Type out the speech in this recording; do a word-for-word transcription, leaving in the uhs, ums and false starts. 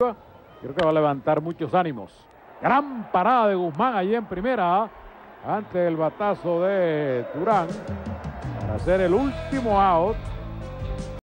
Creo que va a levantar muchos ánimos. Gran parada de Guzmán allí en primera, ante el batazo de Durán, para hacer el último out.